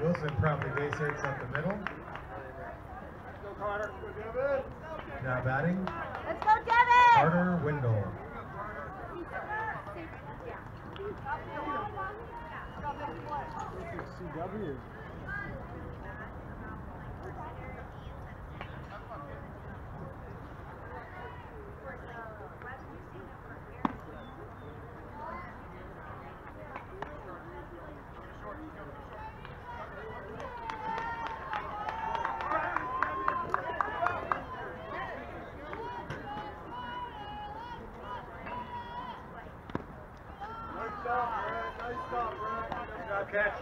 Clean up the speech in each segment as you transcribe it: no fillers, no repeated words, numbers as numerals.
Wilson promptly base hits up the middle. Let's go, Carter. Now batting. Let's go, Devin! Carter Windle. CW. Catch.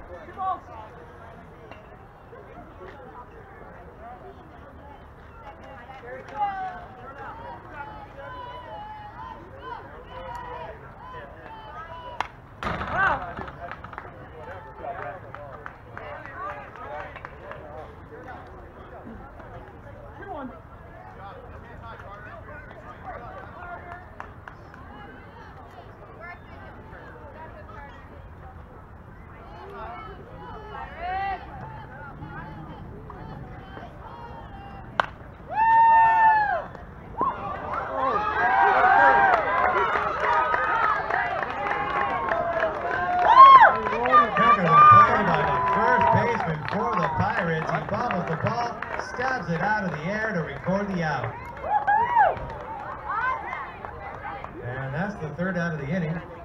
For the Pirates, he bobbles the ball, stabs it out of the air to record the out. And that's the third out of the inning.